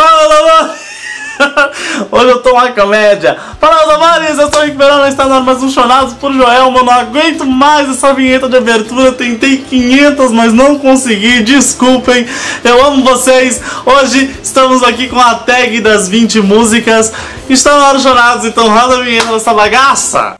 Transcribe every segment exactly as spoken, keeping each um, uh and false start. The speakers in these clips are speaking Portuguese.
Fala, meus amores! Hoje eu tô uma comédia. Fala, meus amores, eu tô recuperando, está no ar mais um Chonados por Joelma. Eu não aguento mais essa vinheta de abertura. Tentei quinhentas, mas não consegui. Desculpem, eu amo vocês. Hoje estamos aqui com a tag das vinte músicas. Está no ar o Chonados, então roda a vinheta dessa bagaça.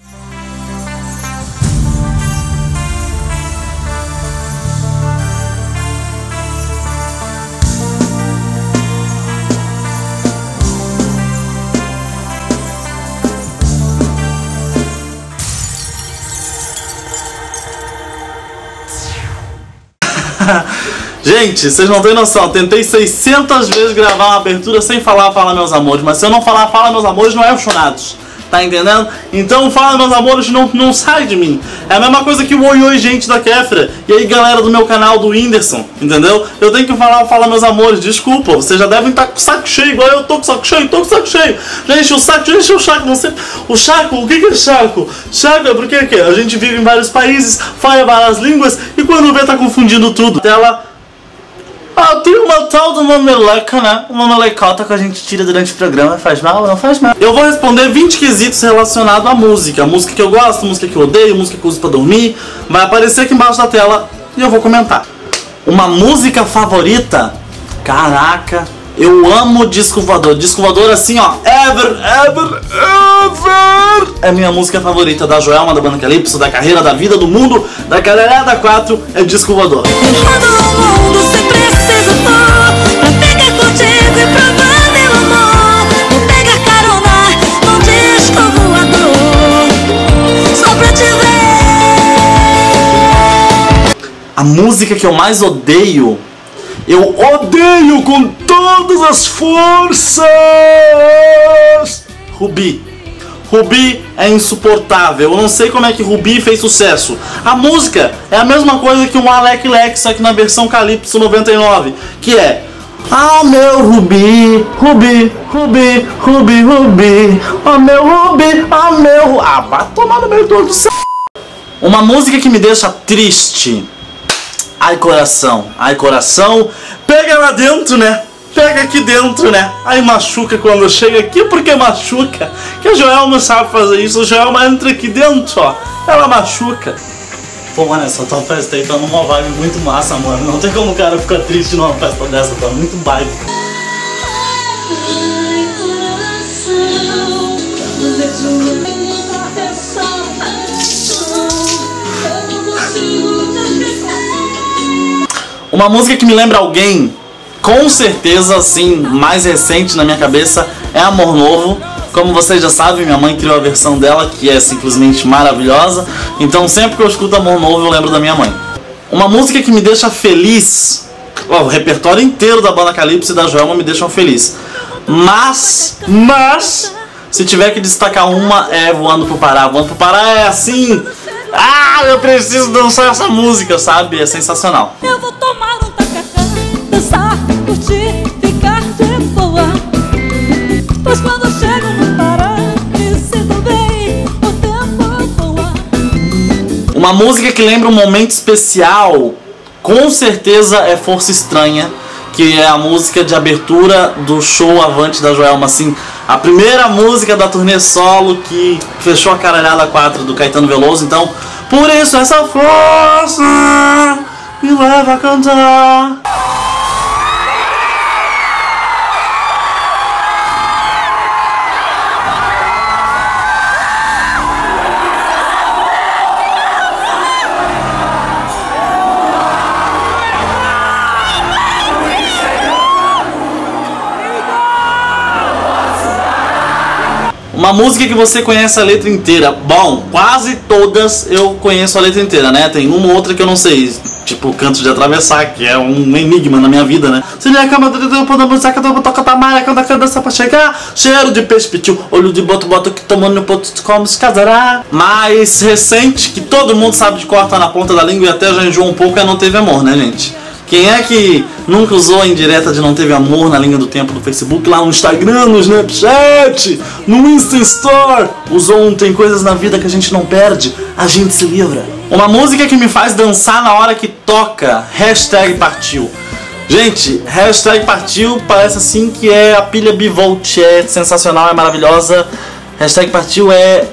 Gente, vocês não têm noção, tentei seiscentas vezes gravar uma abertura sem falar Fala Meus Amores, mas se eu não falar Fala Meus Amores não é o Chonados, tá entendendo? Então Fala Meus Amores não, não sai de mim. É a mesma coisa que o Oi Oi Gente da Kéfera e aí galera do meu canal do Whindersson, entendeu? Eu tenho que falar Fala Meus Amores, desculpa, vocês já devem estar com o saco cheio, igual eu tô com o saco cheio, tô com o saco cheio. Gente, o saco, gente, o saco, não sei. O chaco, o que que é chaco? Chaco é porque que a gente vive em vários países, fala várias línguas e quando vê tá confundindo tudo. Ela... Ah, tem uma tal de uma meleca, né? Uma melecota que a gente tira durante o programa. Faz mal ou não faz mal? Eu vou responder vinte quesitos relacionados à música. Música que eu gosto, música que eu odeio, música que eu uso pra dormir. Vai aparecer aqui embaixo da tela e eu vou comentar. Uma música favorita? Caraca, eu amo Disco Voador. Disco Voador assim, ó. Ever, ever, ever. É minha música favorita da Joelma, da Banda Calypso, da carreira, da vida, do mundo, da Caralhada quatro. É Disco Voador. A música que eu mais odeio, eu odeio com todas as forças, Rubi. Rubi é insuportável, eu não sei como é que Rubi fez sucesso. A música é a mesma coisa que um Alec Lex, só que na versão Calypso noventa e nove, que é: ah, meu Rubi, Rubi, Rubi, Rubi, Rubi, oh meu Rubi, oh meu... Ah, vai tomar no meio do céu. Uma música que me deixa triste. Ai coração, ai coração, pega lá dentro, né? Pega aqui dentro, né? Aí machuca quando chega aqui, porque machuca. Que a Joelma sabe fazer isso, a Joelma entra aqui dentro, ó. Ela machuca. Pô, mano, essa tua festa aí tá numa vibe muito massa, mano. Não tem como o cara ficar triste numa festa dessa, tá muito vibe. Uma música que me lembra alguém, com certeza, assim, mais recente na minha cabeça, é Amor Novo. Como vocês já sabem, minha mãe criou a versão dela, que é simplesmente maravilhosa. Então sempre que eu escuto Amor Novo, eu lembro da minha mãe. Uma música que me deixa feliz, ó, o repertório inteiro da Banda Calypso e da Joelma me deixam feliz. Mas, mas, se tiver que destacar uma, é Voando pro Pará. Voando pro Pará é assim... Ah, eu preciso dançar essa música, sabe? É sensacional. Eu vou tomar um tacacá, dançar, curtir, ficar de boa. Pois quando chego no Pará, me sinto bem, o tempo voa. Uma música que lembra um momento especial, com certeza é Força Estranha, que é a música de abertura do show Avante da Joelma, assim, a primeira música da turnê solo que fechou a Caralhada quatro do Caetano Veloso. Então, por isso essa força me leva a cantar. Uma música que você conhece a letra inteira. Bom, quase todas eu conheço a letra inteira, né? Tem uma ou outra que eu não sei, tipo Canto de Atravessar, que é um enigma na minha vida, né? Se minha cama toca tamalha, canta cansa pra chegar, cheiro de peixe pitiu, olho de boto, boto que tomando no ponto como se casará. Mais recente, que todo mundo sabe de cor, tá na ponta da língua e até já enjoou um pouco, é Não Teve Amor, né, gente? Quem é que nunca usou a indireta de Não Teve Amor na linha do tempo do Facebook, lá no Instagram, no Snapchat, no Insta Store? Usou um Tem Coisas na Vida que a gente não perde, a gente se livra. Uma música que me faz dançar na hora que toca, hashtag partiu. Gente, hashtag partiu, parece assim que é a pilha bivolt, é sensacional, é maravilhosa. Hashtag partiu é...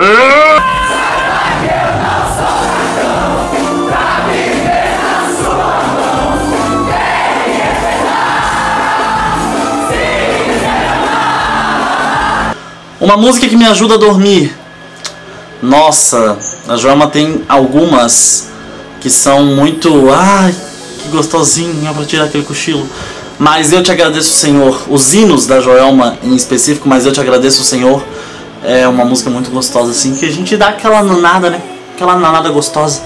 Uma música que me ajuda a dormir. Nossa, a Joelma tem algumas que são muito... Ai, que gostosinha pra tirar aquele cochilo. Mas eu te agradeço, Senhor. Os hinos da Joelma em específico, mas eu te agradeço, Senhor. É uma música muito gostosa, assim, que a gente dá aquela nanada, né? Aquela nanada gostosa.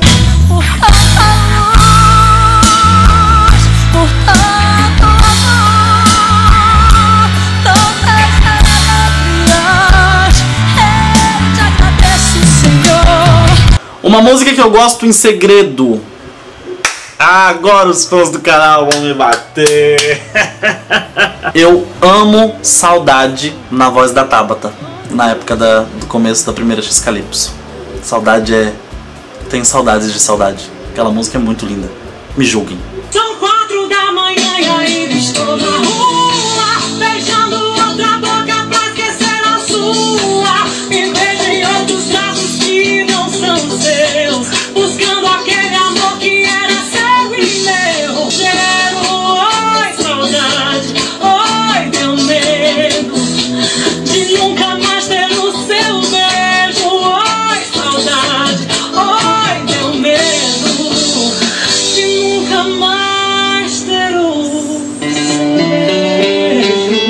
Uma música que eu gosto em segredo. Ah, agora os fãs do canal vão me bater. Eu amo Saudade na voz da Tabata, na época da, do começo da primeira X-Calypso. Saudade é... Tenho saudades de Saudade. Aquela música é muito linda. Me julguem. São quatro da manhã e ainda estou na rua, beijando outra boca pra esquecer a sua. Me vejo em outros braços que não são seus, buscando aquele amor que era seu e meu. Cheiro, oi saudade, oi meu medo de nunca mais ter o seu beijo. Oi saudade, oi meu medo de nunca mais ter o seu beijo.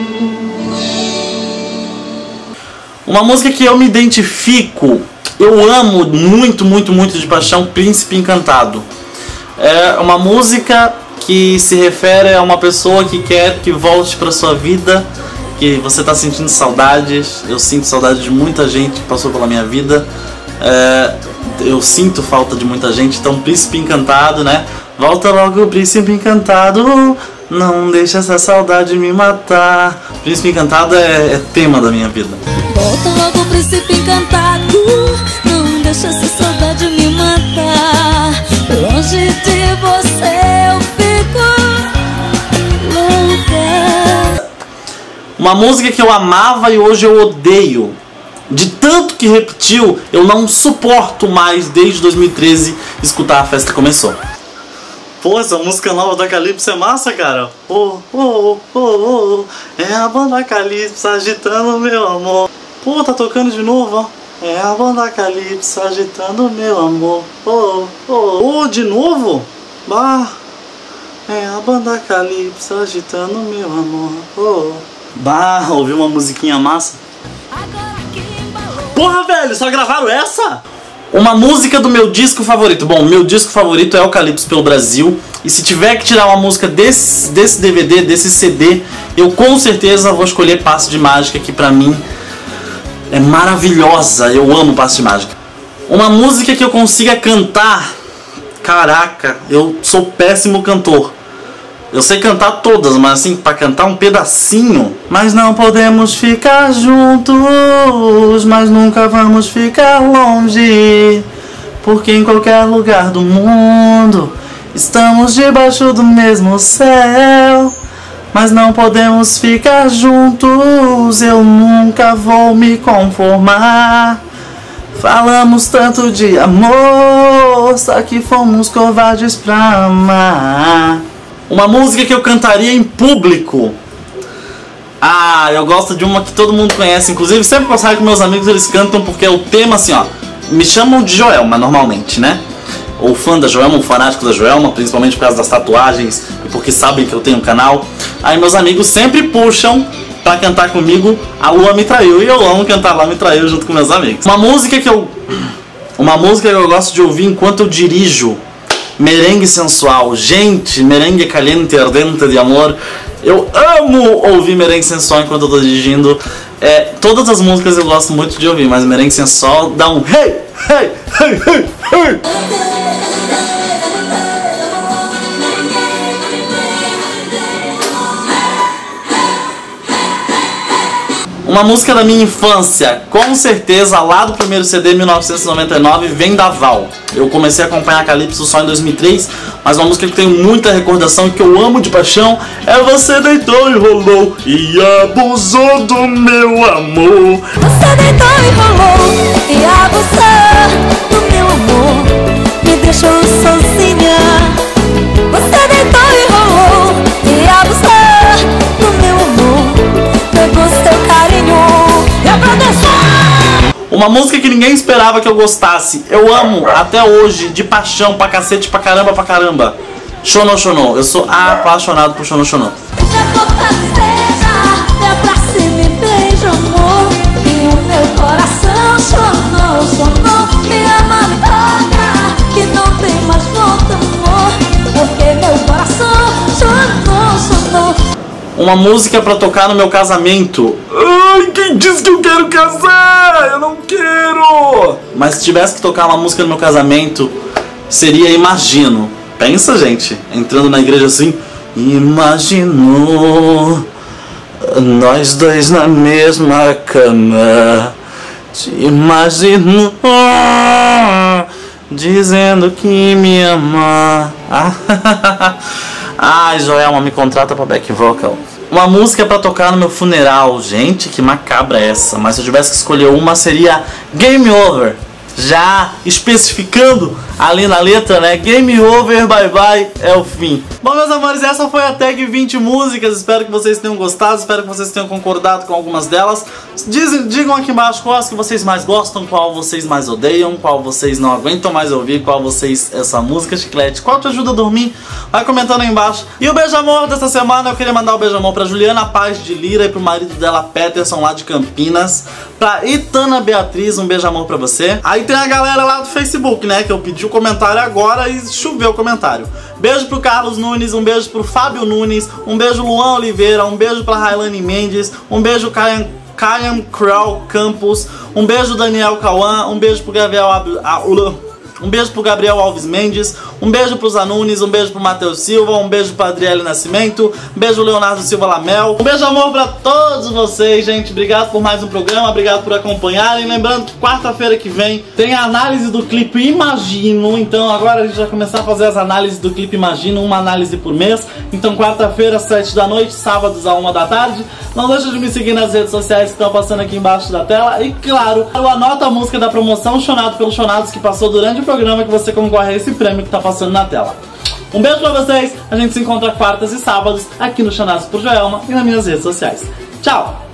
Uma música que eu me identifico, eu amo muito, muito, muito de paixão, Príncipe Encantado. É uma música que se refere a uma pessoa que quer que volte para sua vida, que você está sentindo saudades. Eu sinto saudade de muita gente que passou pela minha vida. É, eu sinto falta de muita gente, então Príncipe Encantado, né? Volta logo, Príncipe Encantado, não deixa essa saudade me matar. Príncipe Encantado é, é tema da minha vida. Volta logo, Príncipe Encantado, não deixa essa saudade me matar. Longe de você eu fico louca. Uma música que eu amava e hoje eu odeio. De tanto que repetiu, eu não suporto mais desde dois mil e treze escutar A Festa Começou. Pô, essa música nova da Calypso é massa, cara. Oh, oh, oh, oh, oh. É a banda Calypso agitando meu amor. Pô, tá tocando de novo, ó. É a banda Calypso agitando meu amor. Oh, oh, oh, de novo? Bah. É a banda Calypso agitando meu amor. Oh. Bah, ouvi uma musiquinha massa. Porra, velho, só gravaram essa? Uma música do meu disco favorito. Bom, meu disco favorito é o Calypso pelo Brasil. E se tiver que tirar uma música desse, desse D V D, desse C D, eu com certeza vou escolher Passo de Mágica, que pra mim é maravilhosa. Eu amo Passo de Mágica. Uma música que eu consiga cantar. Caraca, eu sou péssimo cantor. Eu sei cantar todas, mas assim, pra cantar um pedacinho. Mas não podemos ficar juntos, mas nunca vamos ficar longe, porque em qualquer lugar do mundo estamos debaixo do mesmo céu. Mas não podemos ficar juntos, eu nunca vou me conformar. Falamos tanto de amor, só que fomos covardes pra amar. Uma música que eu cantaria em público. Ah, eu gosto de uma que todo mundo conhece. Inclusive, sempre que eu saio com meus amigos, eles cantam porque é o tema assim, ó. Me chamam de Joelma, normalmente, né? Ou fã da Joelma, ou fanático da Joelma, principalmente por causa das tatuagens e porque sabem que eu tenho um canal. Aí meus amigos sempre puxam pra cantar comigo A Lua Me Traiu. E eu amo cantar Lua Me Traiu junto com meus amigos. Uma música que eu... Uma música que eu gosto de ouvir enquanto eu dirijo. Merengue sensual. Gente, merengue caliente, ardente de amor. Eu amo ouvir merengue sensual enquanto eu tô dirigindo. É, todas as músicas eu gosto muito de ouvir, mas merengue sensual dá um hey, hey, hey, hey, hey. Uma música da minha infância, com certeza, lá do primeiro C D, mil novecentos e noventa e nove, Vendaval. Eu comecei a acompanhar Calypso só em dois mil e três, mas uma música que tem muita recordação, que eu amo de paixão, é Você Deitou e Rolou e Abusou do Meu Amor. Você deitou e rolou e abusou do meu amor, me deixou sozinha. Você deitou e rolou e abusou do meu amor, pegou seu carinho e agradeçou. Uma música que ninguém esperava que eu gostasse, eu amo até hoje, de paixão, pra cacete, pra caramba, pra caramba. Xono Xono, eu sou apaixonado por Xono Xono. Minha boca cega, me abraça e me beija, amor, e o meu coração chonou, chonou. Me ama, me toca, que não tem mais volta, amor, porque meu coração chonou, chonou. Uma música pra tocar no meu casamento. Ai, quem disse que eu quero casar? Eu não quero! Mas se tivesse que tocar uma música no meu casamento, seria Imagino. Pensa, gente, entrando na igreja assim. Imagino nós dois na mesma cama. Te imagino dizendo que me ama. Ai, Joelma, me contrata pra back vocal. Uma música pra tocar no meu funeral. Gente, que macabra essa. Mas se eu tivesse que escolher uma, seria Game Over. Já especificando ali na letra, né? Game over, bye bye, é o fim. Bom, meus amores, essa foi a tag vinte músicas. Espero que vocês tenham gostado, espero que vocês tenham concordado com algumas delas. Dizem, digam aqui embaixo qual as que vocês mais gostam, qual vocês mais odeiam, qual vocês não aguentam mais ouvir, qual vocês, essa música chiclete, qual te ajuda a dormir. Vai comentando aí embaixo. E o beijo amor dessa semana, eu queria mandar o beijo amor pra Juliana Paz de Lira e pro marido dela, Peterson, lá de Campinas. Pra Itana Beatriz, um beijo amor pra você. Aí tem a galera lá do Facebook, né, que eu pedi o comentário agora e choveu o comentário. Beijo pro Carlos Nunes, um beijo pro Fábio Nunes, um beijo Luan Oliveira, um beijo pra Railane Mendes, um beijo Kayan, Kayan Crow Campos, um beijo Daniel Cauã, um beijo pro Gabriel Ab... Um beijo pro Gabriel Alves Mendes, um beijo pro Zanunes, um beijo pro Matheus Silva, um beijo pra Adriele Nascimento, um beijo Leonardo Silva Lamel, um beijo amor pra todos vocês, gente. Obrigado por mais um programa, obrigado por acompanharem. Lembrando que quarta-feira que vem tem a análise do clipe Imagino, então agora a gente vai começar a fazer as análises do clipe Imagino, uma análise por mês. Então quarta-feira, às sete da noite, sábados, à uma da tarde. Não deixa de me seguir nas redes sociais que estão passando aqui embaixo da tela. E claro, eu anoto a música da promoção Chonado pelos Chonados que passou durante o programa, que você concorre a esse prêmio que tá passando na tela. Um beijo pra vocês, a gente se encontra quartas e sábados aqui no Chonados por Joelma e nas minhas redes sociais. Tchau!